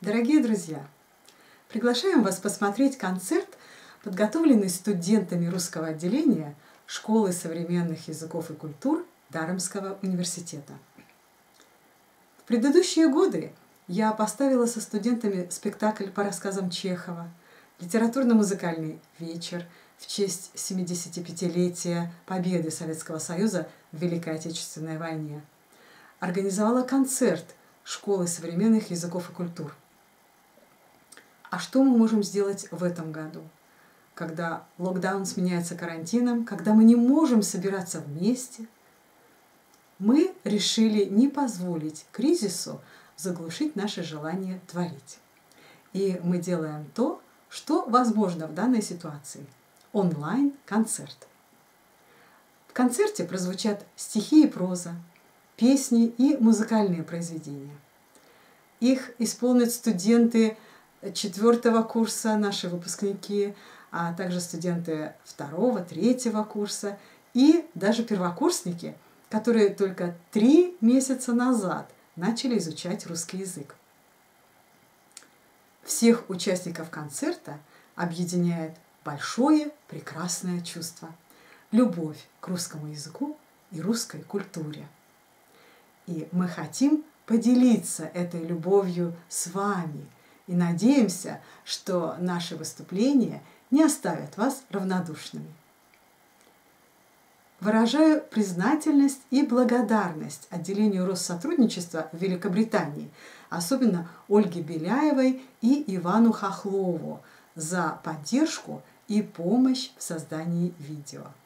Дорогие друзья, приглашаем вас посмотреть концерт, подготовленный студентами русского отделения Школы современных языков и культур Даремского университета. В предыдущие годы я поставила со студентами спектакль по рассказам Чехова, литературно-музыкальный вечер в честь 75-летия победы Советского Союза в Великой Отечественной войне, организовала концерт Школы современных языков и культур. А что мы можем сделать в этом году, когда локдаун сменяется карантином, когда мы не можем собираться вместе? Мы решили не позволить кризису заглушить наше желание творить. И мы делаем то, что возможно в данной ситуации – онлайн-концерт. В концерте прозвучат стихи и проза, песни и музыкальные произведения. Их исполнят студенты 4-го курса, наши выпускники, а также студенты 2-го, 3-го курса и даже первокурсники, которые только 3 месяца назад начали изучать русский язык. Всех участников концерта объединяет большое прекрасное чувство – любовь к русскому языку и русской культуре. И мы хотим поделиться этой любовью с вами и надеемся, что наши выступления не оставят вас равнодушными. Выражаю признательность и благодарность отделению Россотрудничества в Великобритании, особенно Ольге Беляевой и Ивану Хохлову, за поддержку и помощь в создании видео.